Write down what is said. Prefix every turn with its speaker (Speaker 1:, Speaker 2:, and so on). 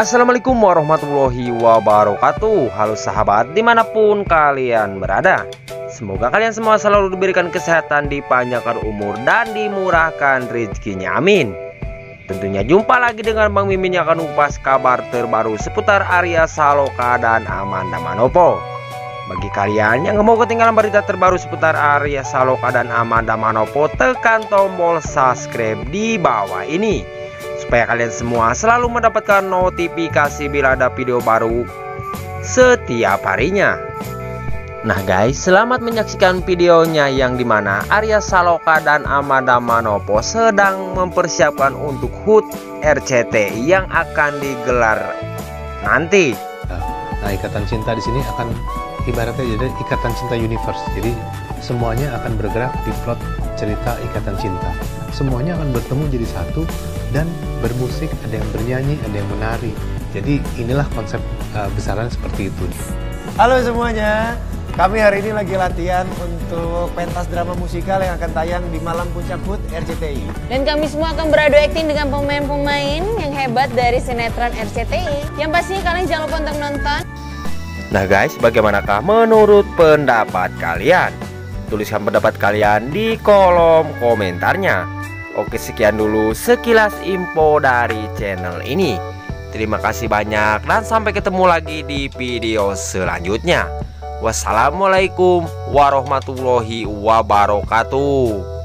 Speaker 1: Assalamualaikum warahmatullahi wabarakatuh. Halo sahabat dimanapun kalian berada, semoga kalian semua selalu diberikan kesehatan, dipanjangkan umur, dan dimurahkan rezekinya, amin. Tentunya jumpa lagi dengan Bang Mimin yang akan kupas kabar terbaru seputar Arya Saloka dan Amanda Manopo. Bagi kalian yang mau ketinggalan berita terbaru seputar Arya Saloka dan Amanda Manopo, tekan tombol subscribe di bawah ini supaya kalian semua selalu mendapatkan notifikasi bila ada video baru setiap harinya. Nah guys, selamat menyaksikan videonya yang dimana Arya Saloka dan Amanda Manopo sedang mempersiapkan untuk HUT RCTI yang akan digelar nanti.
Speaker 2: Nah, ikatan cinta di sini akan ibaratnya jadi ikatan cinta universe. Jadi semuanya akan bergerak di plot cerita ikatan cinta. Semuanya akan bertemu jadi satu dan bermusik, ada yang bernyanyi, ada yang menari. Jadi inilah konsep besaran seperti itu.
Speaker 3: Halo semuanya, kami hari ini lagi latihan untuk pentas drama musikal yang akan tayang di malam puncak HUT RCTI.
Speaker 4: Dan kami semua akan beradu akting dengan pemain-pemain yang hebat dari sinetron RCTI. Yang pastinya kalian jangan lupa untuk nonton.
Speaker 1: Nah guys, bagaimanakah menurut pendapat kalian? Tuliskan pendapat kalian di kolom komentarnya. Oke, sekian dulu sekilas info dari channel ini. Terima kasih banyak dan sampai ketemu lagi di video selanjutnya. Wassalamualaikum warahmatullahi wabarakatuh.